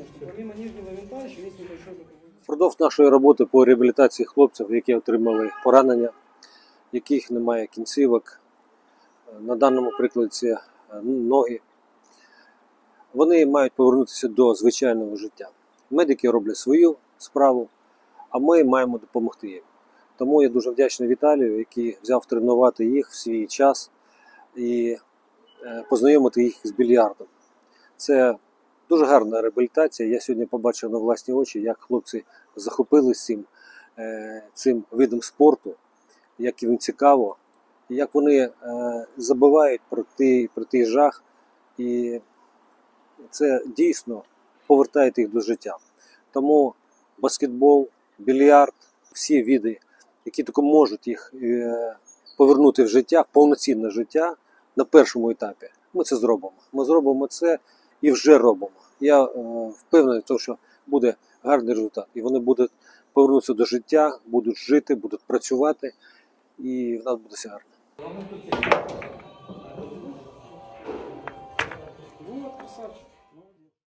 Помимо нижнего винта еще есть небольшой боковой. Впродовж нашої роботи по реабілітації хлопців, які отримали поранення, яких немає кінцівок, на даному прикладі це ноги, вони мають повернутися до звичайного життя. Медики роблять свою справу, а ми маємо допомогти їм. Тому я дуже вдячний Віталію, який взяв тренувати їх в свій час і познайомити їх з більярдом. Це дуже гарна реабілітація. Я сьогодні побачив на власні очі, як хлопці захопились цим видом спорту, як їм цікаво, як вони забувають про той жах. І це дійсно повертає їх до життя. Тому баскетбол, більярд, всі види, які тільки можуть їх повернути в життя, в повноцінне життя на першому етапі, ми це зробимо. Ми зробимо це і вже робимо. Я впевнений, що буде гарний результат. І вони будуть повернутися до життя, будуть жити, будуть працювати, і в нас буде все гарно.